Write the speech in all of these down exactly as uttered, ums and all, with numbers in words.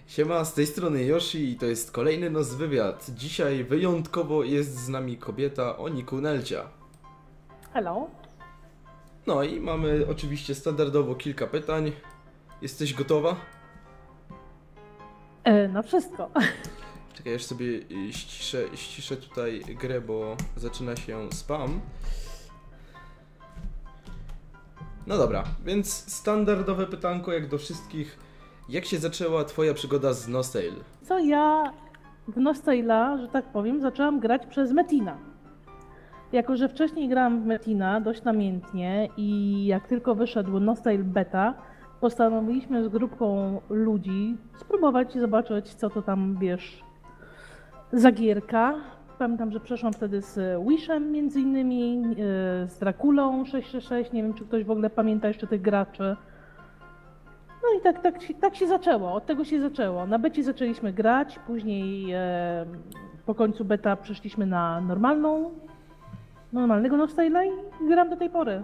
Siema, z tej strony Yoshi i to jest kolejny Nos Wywiad. Dzisiaj wyjątkowo jest z nami kobieta o niku Nelcia. Hello. No i mamy oczywiście standardowo kilka pytań. Jesteś gotowa? E, no wszystko. Czekaj, już sobie ściszę, ściszę tutaj grę, bo zaczyna się spam. No dobra, więc standardowe pytanko jak do wszystkich. Jak się zaczęła twoja przygoda z Nostale? Co ja w Nostale'a, że tak powiem, zaczęłam grać przez Metina. Jako że wcześniej grałam w Metina dość namiętnie i jak tylko wyszedł Nostale Beta, postanowiliśmy z grupką ludzi spróbować i zobaczyć, co to tam, wiesz, za gierka. Pamiętam, że przeszłam wtedy z Wishem między innymi, yy, z Drakulą sześć sześć sześć, nie wiem, czy ktoś w ogóle pamięta jeszcze tych graczy. No i tak, tak, tak się zaczęło, od tego się zaczęło. Na becie zaczęliśmy grać, później e, po końcu beta przeszliśmy na normalną, normalnego Nostale'a i gram do tej pory.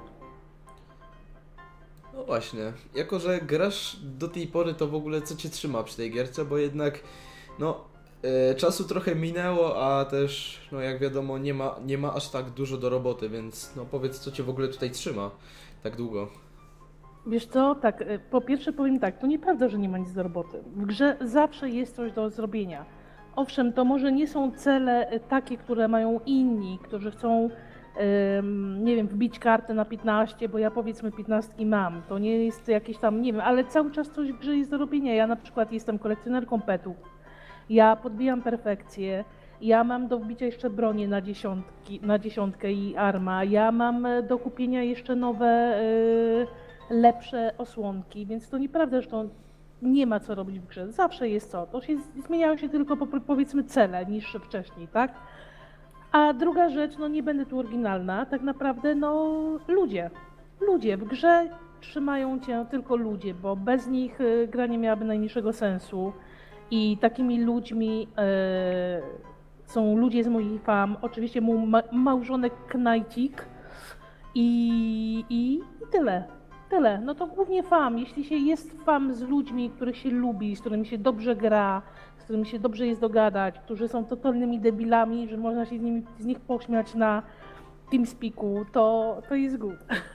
No właśnie, jako że grasz do tej pory, to w ogóle co cię trzyma przy tej gierce, bo jednak no e, czasu trochę minęło, a też no jak wiadomo nie ma, nie ma aż tak dużo do roboty, więc no powiedz, co cię w ogóle tutaj trzyma tak długo. Wiesz co, tak, po pierwsze powiem tak, to nieprawda, że nie ma nic do roboty. W grze zawsze jest coś do zrobienia. Owszem, to może nie są cele takie, które mają inni, którzy chcą, ym, nie wiem, wbić kartę na piętnaście, bo ja powiedzmy piętnastki mam. To nie jest jakieś tam, nie wiem, ale cały czas coś w grze jest do robienia. Ja na przykład jestem kolekcjonerką petów. Ja podbijam perfekcję. Ja mam do wbicia jeszcze bronię na, dziesiątki, na dziesiątkę i arma. Ja mam do kupienia jeszcze nowe... Yy, lepsze osłonki, więc to nieprawda, że to nie ma co robić w grze. Zawsze jest co. To się zmieniają się tylko powiedzmy cele niższe wcześniej, tak? A druga rzecz, no nie będę tu oryginalna, tak naprawdę no ludzie. Ludzie. W grze trzymają cię tylko ludzie, bo bez nich y, gra nie miałaby najmniejszego sensu. I takimi ludźmi y, są ludzie z moich fam, oczywiście mój ma małżonek Knajcik i, i, i tyle. Tyle. No to głównie fam. Jeśli się jest fam z ludźmi, których się lubi, z którymi się dobrze gra, z którymi się dobrze jest dogadać, którzy są totalnymi debilami, że można się z, nimi, z nich pośmiać na TeamSpeaku, to, to jest good.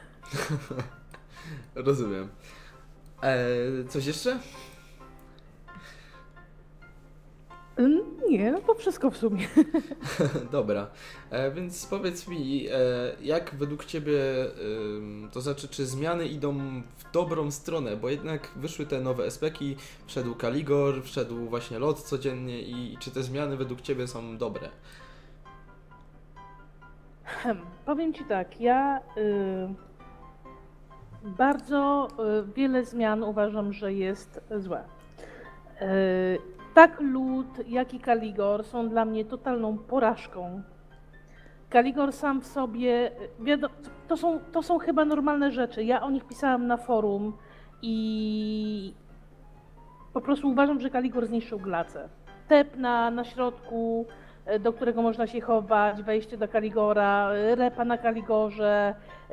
Rozumiem. Eee, coś jeszcze? Nie, no to wszystko w sumie. Dobra, e, więc powiedz mi, e, jak według Ciebie, e, to znaczy, czy zmiany idą w dobrą stronę, bo jednak wyszły te nowe espeki, wszedł Kaligor, wszedł właśnie lot codziennie i, i czy te zmiany według Ciebie są dobre? Hmm, powiem Ci tak, ja y, bardzo y, wiele zmian uważam, że jest złe. Y, Tak lud, jak i Kaligor są dla mnie totalną porażką. Kaligor sam w sobie, to są, to są chyba normalne rzeczy. Ja o nich pisałam na forum i po prostu uważam, że Kaligor zniszczył Glacę. Tep na, na środku, do którego można się chować, wejście do Kaligora, repa na Kaligorze,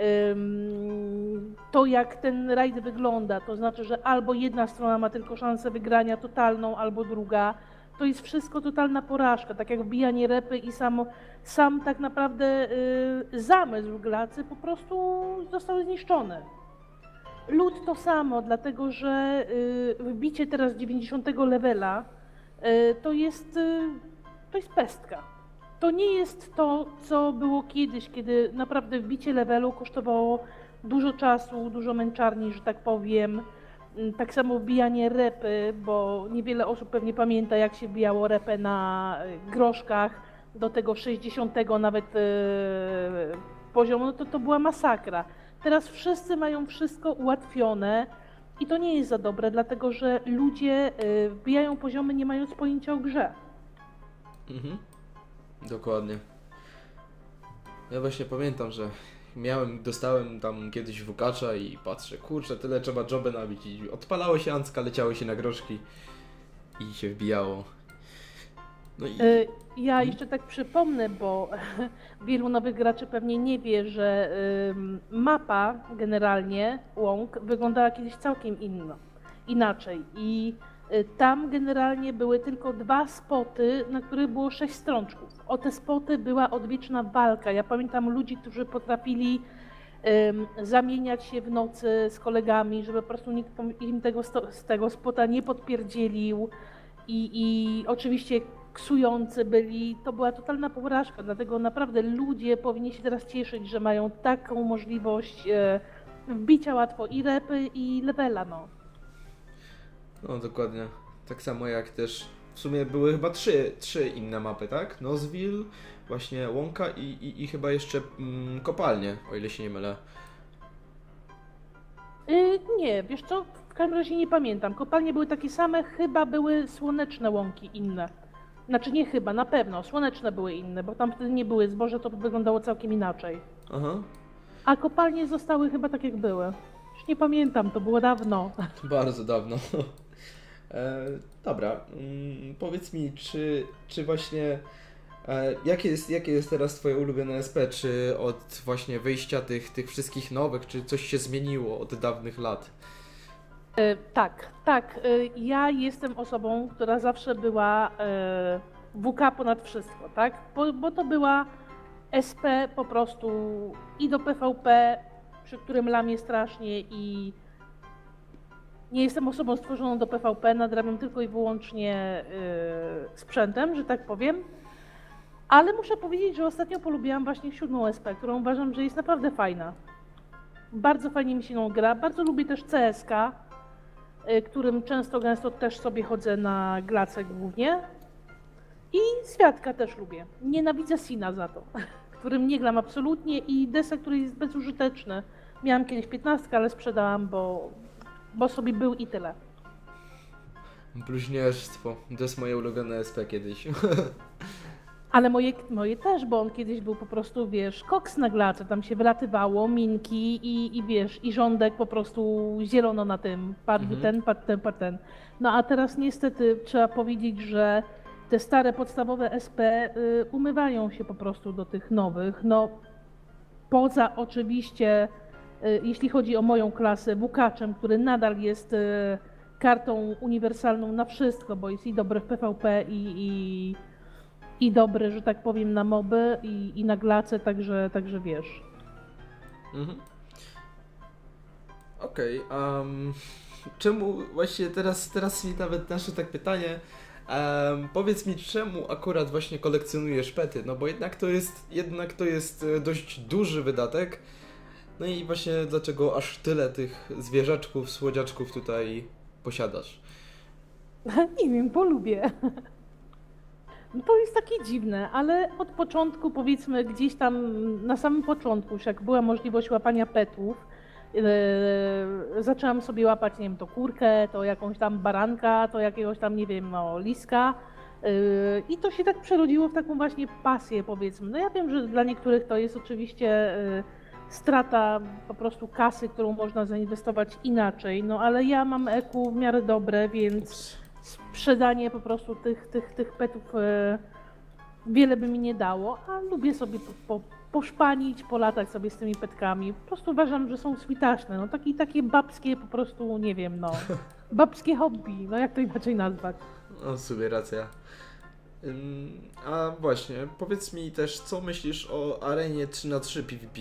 to jak ten rajd wygląda, to znaczy, że albo jedna strona ma tylko szansę wygrania totalną, albo druga. To jest wszystko totalna porażka, tak jak wbijanie repy i sam, sam tak naprawdę y, zamysł Glacy po prostu został zniszczony. Lud to samo, dlatego że y, wbicie teraz dziewięćdziesiątego levela y, to jest... Y, To jest pestka. To nie jest to, co było kiedyś, kiedy naprawdę wbicie levelu kosztowało dużo czasu, dużo męczarni, że tak powiem. Tak samo wbijanie repy, bo niewiele osób pewnie pamięta, jak się wbijało repę na groszkach do tego sześćdziesiątego nawet yy, poziomu, no to to była masakra. Teraz wszyscy mają wszystko ułatwione i to nie jest za dobre, dlatego że ludzie yy, wbijają poziomy, nie mając pojęcia o grze. Mhm. Dokładnie. Ja właśnie pamiętam, że miałem, dostałem tam kiedyś wukacza i patrzę, kurczę, tyle trzeba jobę nabić i odpalało się Ancka, leciały się na groszki i się wbijało. No i... Ja jeszcze tak przypomnę, bo wielu nowych graczy pewnie nie wie, że mapa generalnie, łąk, wyglądała kiedyś całkiem inno, inaczej i Y, Tam generalnie były tylko dwa spoty, na których było sześć strączków. O te spoty była odwieczna walka. Ja pamiętam ludzi, którzy potrafili ym, zamieniać się w nocy z kolegami, żeby po prostu nikt im tego, sto- z tego spota nie podpierdzielił. I, I oczywiście ksujący byli. To była totalna porażka, dlatego naprawdę ludzie powinni się teraz cieszyć, że mają taką możliwość e, wbicia łatwo i repy, i levela, no. No dokładnie. Tak samo jak też w sumie były chyba trzy, trzy inne mapy, tak? Nozville, właśnie Łąka i, i, i chyba jeszcze mm, kopalnie, o ile się nie mylę. Y, nie, wiesz co, w każdym razie nie pamiętam. Kopalnie były takie same, chyba były słoneczne łąki inne. Znaczy nie chyba, na pewno, słoneczne były inne, bo tam wtedy nie były zboże, to wyglądało całkiem inaczej. Aha. A kopalnie zostały chyba tak jak były. Już nie pamiętam, to było dawno. Bardzo dawno. E, dobra, mm, powiedz mi, czy, czy właśnie e, jakie jest, jakie jest teraz twoje ulubione S P? Czy od właśnie wyjścia tych, tych wszystkich nowych, czy coś się zmieniło od dawnych lat? E, tak, tak. E, ja jestem osobą, która zawsze była e, W K ponad wszystko, tak? Bo, bo to była S P po prostu i do P V P, przy którym lamię strasznie i nie jestem osobą stworzoną do P V P, nadrabiam tylko i wyłącznie e, sprzętem, że tak powiem. Ale muszę powiedzieć, że ostatnio polubiłam właśnie siódmą S P, którą uważam, że jest naprawdę fajna. Bardzo fajnie mi się nią gra. Bardzo lubię też C S K, y, którym często, gęsto też sobie chodzę na glace głównie. I Świadka też lubię. Nienawidzę Sina za to, którym nie gram absolutnie i Desa, który jest bezużyteczny. Miałam kiedyś piętnastkę, ale sprzedałam, bo, bo sobie był i tyle. Bluźnierstwo. To jest moje ulubione S P kiedyś. Ale moje, moje też, bo on kiedyś był po prostu, wiesz, koks na glace, tam się wylatywało, minki i, i wiesz, i rządek po prostu zielono na tym, padł Mhm. ten, padł ten, padł ten. No a teraz niestety trzeba powiedzieć, że te stare podstawowe S P y, umywają się po prostu do tych nowych, no poza oczywiście, y, jeśli chodzi o moją klasę, Wukaczem, który nadal jest y, kartą uniwersalną na wszystko, bo jest i dobry w P V P i, i i dobry, że tak powiem, na moby i, i na glace, także, także wiesz. Mhm. Okej, um, czemu właśnie teraz, teraz mi nawet nasze tak pytanie, um, powiedz mi, czemu akurat właśnie kolekcjonujesz pety, no bo jednak to jest, jednak to jest e, dość duży wydatek, no i właśnie dlaczego aż tyle tych zwierzaczków, słodziaczków tutaj posiadasz? Nie wiem, bo lubię. No to jest takie dziwne, ale od początku, powiedzmy gdzieś tam na samym początku, już jak była możliwość łapania petów, yy, zaczęłam sobie łapać, nie wiem, to kurkę, to jakąś tam baranka, to jakiegoś tam, nie wiem, no, liska. Yy, I to się tak przerodziło w taką właśnie pasję, powiedzmy. No ja wiem, że dla niektórych to jest oczywiście yy, strata po prostu kasy, którą można zainwestować inaczej, no ale ja mam E Q w miarę dobre, więc sprzedanie po prostu tych, tych, tych petów e, wiele by mi nie dało, a lubię sobie po, po, poszpanić, polatać sobie z tymi petkami. Po prostu uważam, że są switaczne, no takie, takie babskie po prostu, nie wiem, no, babskie hobby, no jak to inaczej nazwać. No, w sumie racja. Ym, a właśnie, powiedz mi też, co myślisz o arenie trzy na trzy PvP?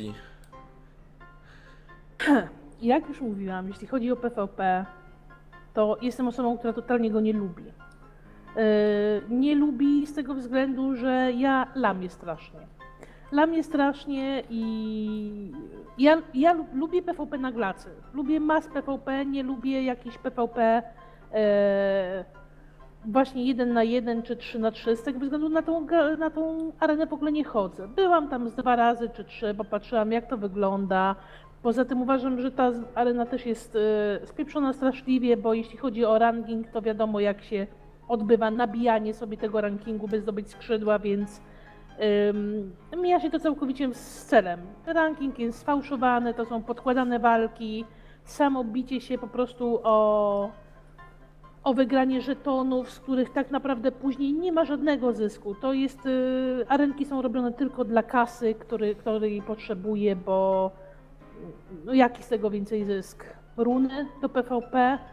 Jak już mówiłam, jeśli chodzi o P V P, to jestem osobą, która totalnie go nie lubi. Yy, nie lubi z tego względu, że ja lamię strasznie. Lamię strasznie i ja, ja lu- lubię P V P na glacy. Lubię mass P V P, nie lubię jakiś P V P yy, właśnie jeden na jeden czy trzy na trzy. Z tego względu na tą, ga- na tą arenę w ogóle nie chodzę. Byłam tam z dwa razy czy trzy, popatrzyłam jak to wygląda. Poza tym uważam, że ta z- arena też jest y, spieprzona straszliwie, bo jeśli chodzi o ranking, to wiadomo jak się odbywa nabijanie sobie tego rankingu, by zdobyć skrzydła, więc ym, mija się to całkowicie z celem. Ranking jest sfałszowany, to są podkładane walki, samo bicie się po prostu o, o wygranie żetonów, z których tak naprawdę później nie ma żadnego zysku. To jest, y, arenki są robione tylko dla kasy, który, której potrzebuje, bo no jaki z tego więcej zysk? Runy do P V P,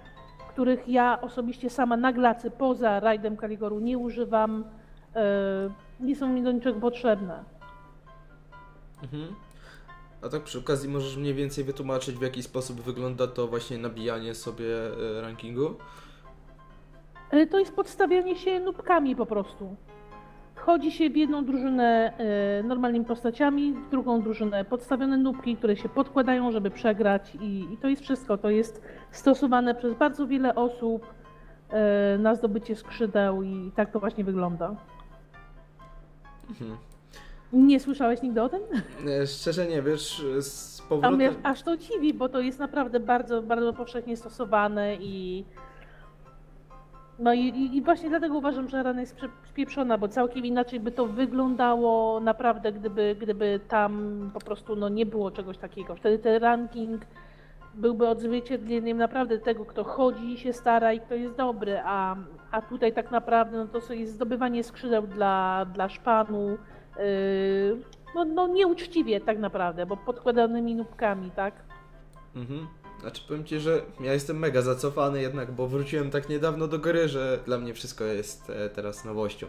których ja osobiście sama na glacy poza rajdem Kaligoru nie używam, nie są mi do niczego potrzebne. Mhm. A tak przy okazji możesz mniej więcej wytłumaczyć, w jaki sposób wygląda to właśnie nabijanie sobie rankingu? To jest podstawianie się nubkami po prostu. Wchodzi się w jedną drużynę normalnymi postaciami, w drugą drużynę podstawione nubki, które się podkładają, żeby przegrać i, i to jest wszystko. To jest stosowane przez bardzo wiele osób na zdobycie skrzydeł i tak to właśnie wygląda. Mhm. Nie słyszałeś nigdy o tym? Szczerze nie, wiesz, z powrotem... A mnie aż to dziwi, bo to jest naprawdę bardzo, bardzo powszechnie stosowane i... No i, i właśnie dlatego uważam, że rana jest spieprzona, bo całkiem inaczej by to wyglądało naprawdę, gdyby, gdyby tam po prostu no, nie było czegoś takiego. Wtedy ten ranking byłby odzwierciedleniem naprawdę tego, kto chodzi, się stara i kto jest dobry, a, a tutaj tak naprawdę no, to jest zdobywanie skrzydeł dla, dla szpanu, yy, no, no nieuczciwie tak naprawdę, bo podkładanymi nubkami, tak? Mhm. Znaczy powiem Ci, że ja jestem mega zacofany jednak, bo wróciłem tak niedawno do gry, że dla mnie wszystko jest teraz nowością.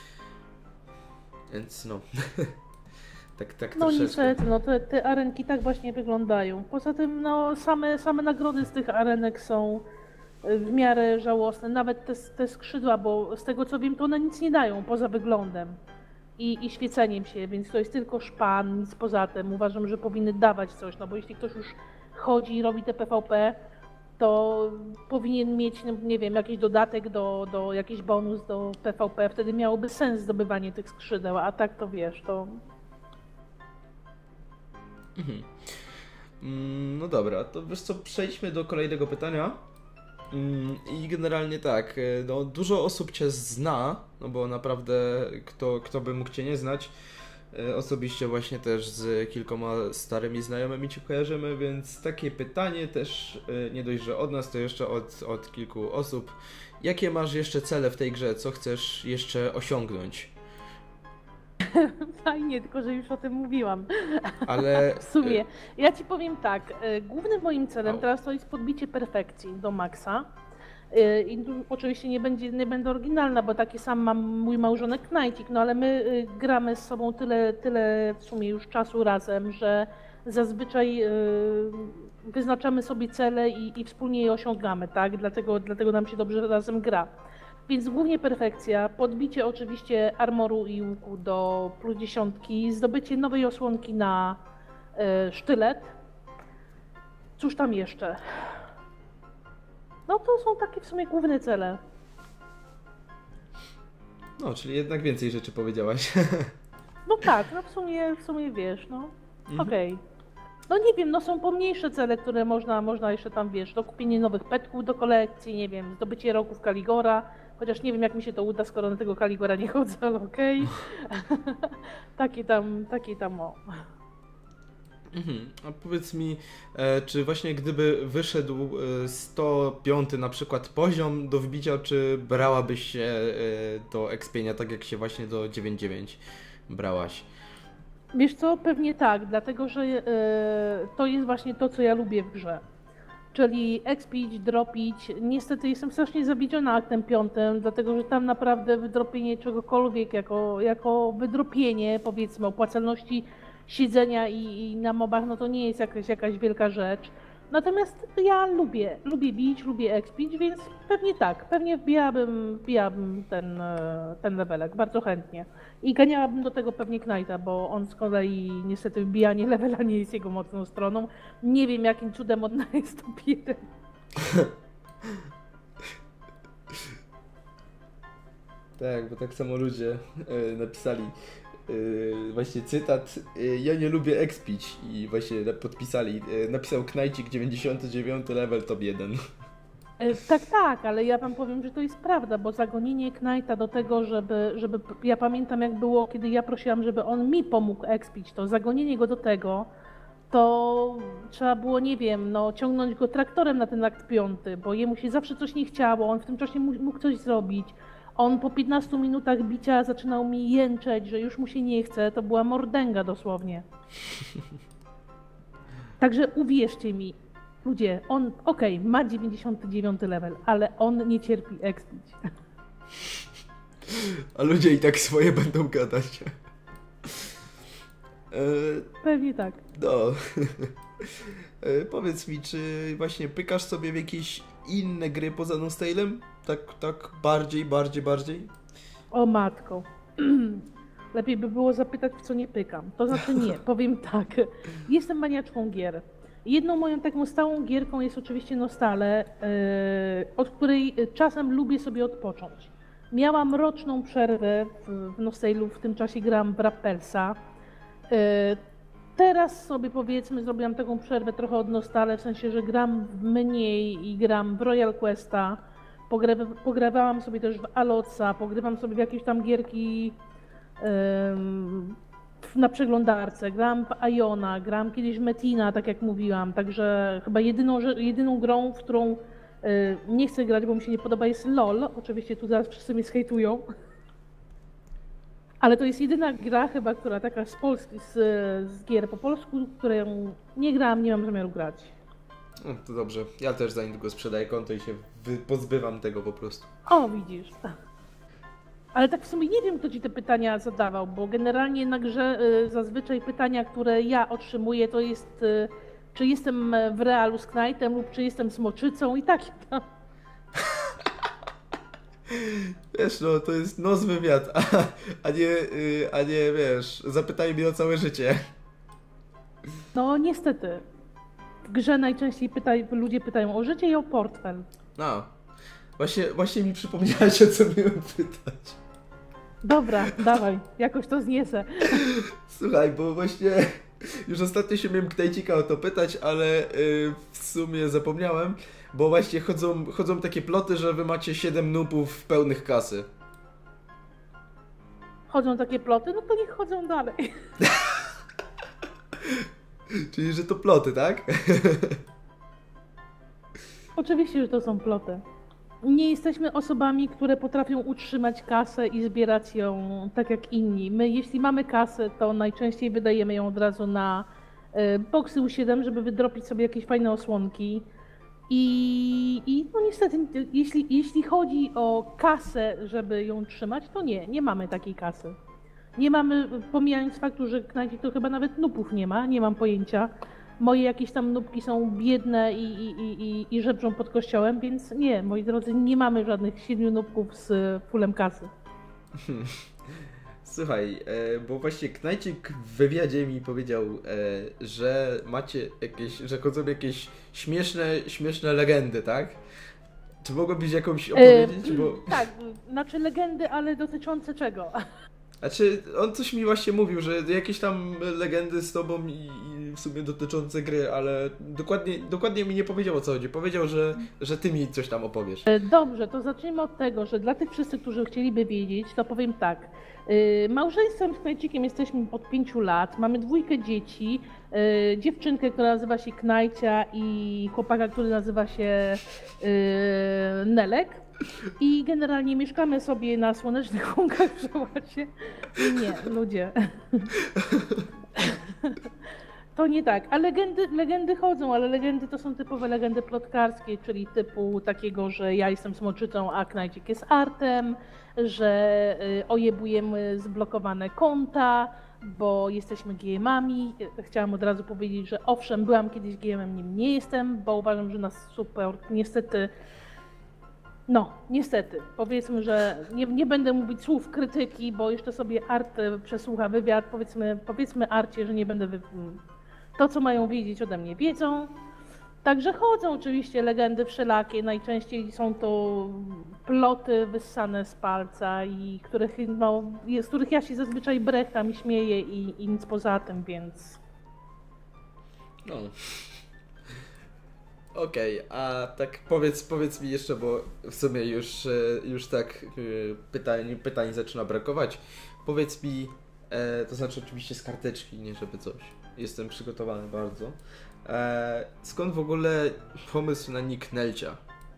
Więc no, tak, tak no troszeczkę. niestety, no te, te arenki tak właśnie wyglądają. Poza tym no same, same nagrody z tych arenek są w miarę żałosne, nawet te, te skrzydła, bo z tego co wiem to one nic nie dają poza wyglądem i, i świeceniem się, więc to jest tylko szpan, nic poza tym. Uważam, że powinny dawać coś, no bo jeśli ktoś już chodzi i robi te P V P, to powinien mieć, no, nie wiem, jakiś dodatek, do, do jakiś bonus do P V P, wtedy miałoby sens zdobywanie tych skrzydeł, a tak to wiesz, to... Mhm. No dobra, to wiesz co, przejdźmy do kolejnego pytania. I generalnie tak, no, dużo osób Cię zna, no bo naprawdę kto, kto by mógł Cię nie znać. Osobiście właśnie też z kilkoma starymi znajomymi Cię kojarzymy, więc takie pytanie też nie dość, że od nas, to jeszcze od, od kilku osób. Jakie masz jeszcze cele w tej grze? Co chcesz jeszcze osiągnąć? Fajnie, tylko że już o tym mówiłam. Ale... w sumie, ja Ci powiem tak, głównym moim celem teraz to jest podbicie perfekcji do maksa. I tu oczywiście nie, będzie, nie będę oryginalna, bo taki sam mam mój małżonek Knajcik, no ale my gramy z sobą tyle, tyle w sumie już czasu razem, że zazwyczaj wyznaczamy sobie cele i, i wspólnie je osiągamy, tak? Dlatego, dlatego nam się dobrze razem gra. Więc głównie perfekcja, podbicie oczywiście armoru i łuku do plus dziesiątki, zdobycie nowej osłonki na sztylet. Cóż tam jeszcze? No to są takie w sumie główne cele. No, czyli jednak więcej rzeczy powiedziałaś. No tak, no w sumie, w sumie wiesz, no mhm. okej. Okay. No nie wiem, no są pomniejsze cele, które można, można jeszcze tam, wiesz, do kupienie nowych petków do kolekcji, nie wiem, zdobycie roków Kaligora, chociaż nie wiem jak mi się to uda, skoro na tego Kaligora nie chodzę, ale okej. Okay. Takie tam, takie tam o. Mhm. A powiedz mi, e, czy właśnie gdyby wyszedł e, sto piąty na przykład poziom do wbicia, czy brałabyś się e, do expienia tak jak się właśnie do dziewięć dziewięć brałaś? Wiesz co, pewnie tak, dlatego że e, to jest właśnie to, co ja lubię w grze. Czyli expić, dropić. Niestety jestem strasznie zawiedziona aktem piątym, dlatego że tam naprawdę wydropienie czegokolwiek jako, jako wydropienie, powiedzmy, opłacalności siedzenia i, i na mobach, no to nie jest jakaś, jakaś wielka rzecz. Natomiast ja lubię, lubię bić, lubię expić, więc pewnie tak, pewnie wbijałabym, wbijałabym ten, ten levelek, bardzo chętnie. I ganiałabym do tego pewnie Knighta, bo on z kolei niestety wbijanie levela nie jest jego mocną stroną. Nie wiem jakim cudem odnajdzie sto jeden. Tak, bo tak samo ludzie e, napisali e, właśnie cytat, e, ja nie lubię expić i właśnie podpisali, e, napisał Knajcik dziewięćdziesiąty dziewiąty level top jeden. E, tak, tak, ale ja wam powiem, że to jest prawda, bo zagonienie Knighta do tego, żeby, żeby, ja pamiętam jak było, kiedy ja prosiłam, żeby on mi pomógł expić, to zagonienie go do tego, to trzeba było, nie wiem, no ciągnąć go traktorem na ten akt piąty, bo jemu się zawsze coś nie chciało, on w tym czasie mógł coś zrobić. On po piętnastu minutach bicia zaczynał mi jęczeć, że już mu się nie chce. To była mordęga dosłownie. Także uwierzcie mi, Ludzie, on, okej, ma dziewięćdziesiąty dziewiąty level, ale on nie cierpi expić. A ludzie i tak swoje będą gadać. E, Pewnie tak. no. E, powiedz mi, czy właśnie pykasz sobie w jakieś inne gry poza Nostalem? Tak, tak bardziej, bardziej, bardziej? O matko. Lepiej by było zapytać, w co nie pykam. To znaczy nie, powiem tak. Jestem maniaczką gier. Jedną moją taką stałą gierką jest oczywiście Nostale, yy, od której czasem lubię sobie odpocząć. Miałam roczną przerwę w, w Nostalu, w tym czasie gram w Rappelsa. Yy, teraz sobie powiedzmy zrobiłam taką przerwę trochę od Nostale, w sensie, że gram mniej i gram w Royal Questa. Pogrywa, pogrywałam sobie też w Aloca, pogrywam sobie w jakieś tam gierki ym, na przeglądarce, gram w Iona, gram kiedyś w Metina, tak jak mówiłam, także chyba jedyną, jedyną grą, w którą y, nie chcę grać, bo mi się nie podoba, jest LOL. Oczywiście tu zaraz wszyscy mnie skejtują. Ale to jest jedyna gra chyba, która taka z Polski, z, z gier po polsku, którą nie grałam, nie mam zamiaru grać. No, to dobrze. Ja też za niedługo sprzedaję konto i się wy- pozbywam tego po prostu. O, widzisz. Ale tak w sumie nie wiem, kto ci te pytania zadawał, bo generalnie na grze y, zazwyczaj pytania, które ja otrzymuję, to jest y, czy jestem w realu z Knightem lub czy jestem smoczycą i takie tam. Wiesz, no to jest nos wywiad, a, a nie, y, a nie, wiesz, zapytaj mnie o całe życie. No niestety. W grze najczęściej pytaj, ludzie pytają o życie i o portfel. No, właśnie, właśnie mi przypomniałeś, o co miałem pytać. Dobra, dawaj, jakoś to zniesę. Słuchaj, bo właśnie już ostatnio się miałem Knajcika o to pytać, ale y, w sumie zapomniałem, bo właśnie chodzą, chodzą takie ploty, że wy macie siedem nupów pełnych kasy. Chodzą takie ploty, no to niech chodzą dalej. Czyli, że to ploty, tak? Oczywiście, że to są ploty. Nie jesteśmy osobami, które potrafią utrzymać kasę i zbierać ją tak jak inni. My, jeśli mamy kasę, to najczęściej wydajemy ją od razu na y, boxy U siedem, żeby wydropić sobie jakieś fajne osłonki. I, i no niestety, jeśli, jeśli chodzi o kasę, żeby ją trzymać, to nie, nie mamy takiej kasy. Nie mamy, pomijając faktu, że Knajcik to chyba nawet nupów nie ma, nie mam pojęcia. Moje jakieś tam nupki są biedne i, i, i, i, i żebrzą pod kościołem, więc nie, moi drodzy, nie mamy żadnych siedmiu nupków z fullem kasy. Słuchaj, e, bo właśnie Knajcik w wywiadzie mi powiedział, e, że macie jakieś, że chodzą jakieś śmieszne, śmieszne legendy, tak? Czy mogłabyś jakąś opowiedzieć? Bo... Tak, znaczy legendy, ale dotyczące czego? Znaczy, on coś mi właśnie mówił, że jakieś tam legendy z tobą i, i w sumie dotyczące gry, ale dokładnie, dokładnie mi nie powiedział, o co chodzi. Powiedział, że, że ty mi coś tam opowiesz. Dobrze, to zacznijmy od tego, że dla tych wszyscy, którzy chcieliby wiedzieć, to powiem tak. Yy, małżeństwem z Knajcikiem jesteśmy od pięciu lat, mamy dwójkę dzieci, yy, dziewczynkę, która nazywa się Knajcia i chłopaka, który nazywa się yy, Nelek. I generalnie mieszkamy sobie na słonecznych łąkach w Żałacie. Nie, ludzie. To nie tak. A legendy, legendy chodzą, ale legendy to są typowe legendy plotkarskie, czyli typu takiego, że ja jestem smoczycą, a Knajcik jest artem, że y, ojebujemy zblokowane konta, bo jesteśmy geemami. Chciałam od razu powiedzieć, że owszem, byłam kiedyś geemem, nim nie jestem, bo uważam, że nas support niestety... No, niestety. Powiedzmy, że nie, nie będę mówić słów krytyki, bo jeszcze sobie Art przesłucha wywiad. Powiedzmy, powiedzmy Arcie, że nie będę... Wy... To, co mają wiedzieć ode mnie, wiedzą. Także chodzą oczywiście legendy wszelakie. Najczęściej są to ploty wyssane z palca, i których, no, z których ja się zazwyczaj brecham i śmieję i, i nic poza tym, więc... No... Okej, okay, a tak powiedz, powiedz mi jeszcze, bo w sumie już, już tak pytań, pytań zaczyna brakować. Powiedz mi, e, to znaczy oczywiście z karteczki, nie żeby coś. Jestem przygotowany bardzo. E, skąd w ogóle pomysł na nick Nelcia?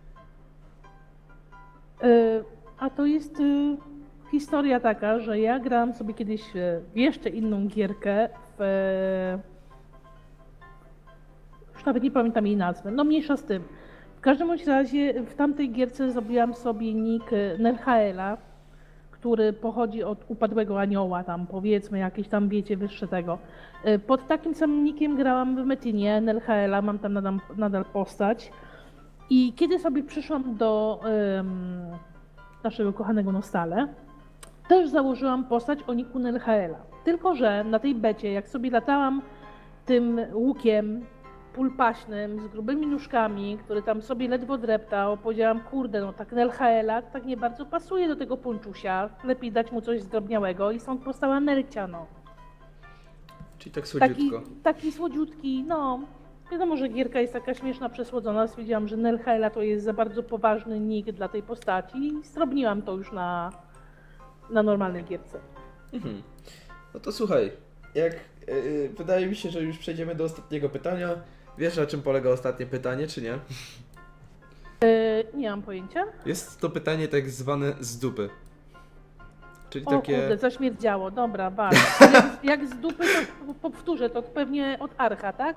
E, a to jest y, historia taka, że ja grałam sobie kiedyś w jeszcze inną gierkę w... Już nawet nie pamiętam jej nazwy. No mniejsza z tym. W każdym bądź razie w tamtej gierce zrobiłam sobie nick Nelhaela, który pochodzi od upadłego anioła, tam powiedzmy, jakieś tam wiecie, wyższe tego. Pod takim samym nickiem grałam w Metynie, Nelhaela, mam tam nadal, nadal postać. I kiedy sobie przyszłam do um, naszego kochanego Nostale, też założyłam postać o nicku Nelhaela. Tylko że na tej becie, jak sobie latałam tym łukiem pulpaśnym, z grubymi nóżkami, który tam sobie ledwo dreptał, powiedziałam, kurde, no tak Nelhaela tak nie bardzo pasuje do tego ponczusia, lepiej dać mu coś zdrobniałego i stąd powstała Nelcia, no. Czyli tak słodziutko. Taki, taki słodziutki, no. Wiadomo, że gierka jest taka śmieszna, przesłodzona, stwierdziłam, że Nelhaela to jest za bardzo poważny nick dla tej postaci i zdrobniłam to już na, na normalnej gierce. Mhm. No to słuchaj, jak yy, wydaje mi się, że już przejdziemy do ostatniego pytania. Wiesz, na czym polega ostatnie pytanie, czy nie? Yy, nie mam pojęcia. Jest to pytanie tak zwane z dupy. Czyli O takie... kurde, zaśmierdziało, dobra, bardzo. Jak, jak z dupy, to powtórzę, to pewnie od Archa, tak?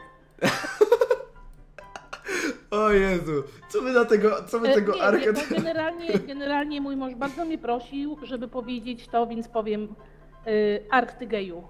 O Jezu, co my na tego, co my tego nie, Archa... Nie, bo generalnie, generalnie mój mąż bardzo mnie prosił, żeby powiedzieć to, więc powiem yy, Arch ty geju.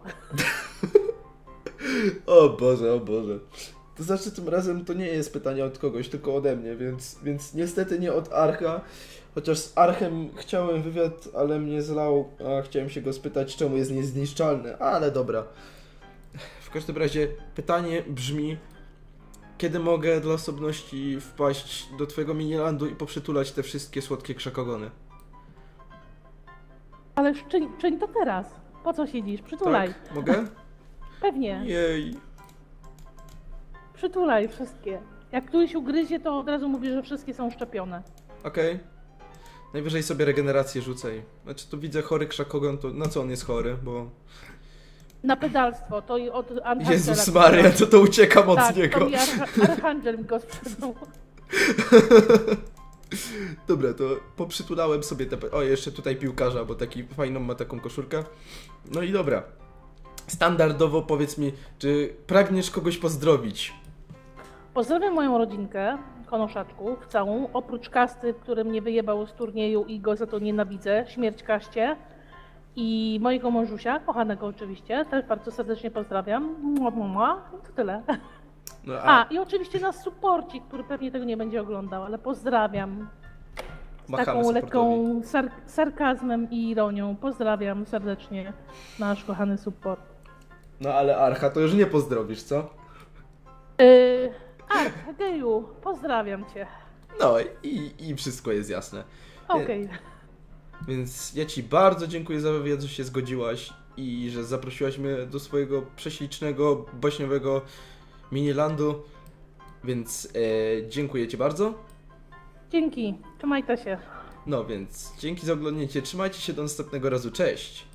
O Boże, o Boże. To znaczy tym razem to nie jest pytanie od kogoś, tylko ode mnie, więc, więc niestety nie od Archa. Chociaż z Archem chciałem wywiad, ale mnie zlał, a chciałem się go spytać, czemu jest niezniszczalny, ale dobra. W każdym razie pytanie brzmi, kiedy mogę dla osobności wpaść do twojego minilandu i poprzytulać te wszystkie słodkie krzakogony? Ale czyń, czyń to teraz. Po co siedzisz? Przytulaj. Tak? Mogę? Pewnie. Jej. Przytulaj wszystkie. Jak któryś ugryzie, to od razu mówię, że wszystkie są szczepione. Okej. Okay. Najwyżej sobie regenerację rzucaj. Znaczy tu widzę chory krzakogon, to na co on jest chory, bo... Na pedalstwo, to i od Archangela. Jezus Maria, to to uciekam od tak, niego. to mi Arch Archangel mi go sprzedał. Dobra, to poprzytulałem sobie te... O, jeszcze tutaj piłkarza, bo taki fajną ma taką koszulkę. No i dobra. Standardowo powiedz mi, czy pragniesz kogoś pozdrowić? Pozdrawiam moją rodzinkę, konoszaczków, całą, oprócz Kasty, który mnie wyjebał z turnieju i go za to nienawidzę, śmierć Kaście. I mojego mężusia, kochanego oczywiście, też bardzo serdecznie pozdrawiam. Mua, mua, mua. I to tyle. No, a... a, i oczywiście nas supporcik, który pewnie tego nie będzie oglądał, ale pozdrawiam. Z Machamy taką supportowi. lekką sar sarkazmem i ironią. Pozdrawiam serdecznie nasz kochany support. No ale Archa to już nie pozdrowisz, co? Yy, Arch, geju, pozdrawiam cię. No i, i wszystko jest jasne. Okej. Okay. Więc ja ci bardzo dziękuję za wywiad, że się zgodziłaś i że zaprosiłaś mnie do swojego prześlicznego, baśniowego minilandu. Więc e, dziękuję ci bardzo. Dzięki, trzymajcie się. No więc dzięki za oglądnięcie, trzymajcie się do następnego razu, cześć!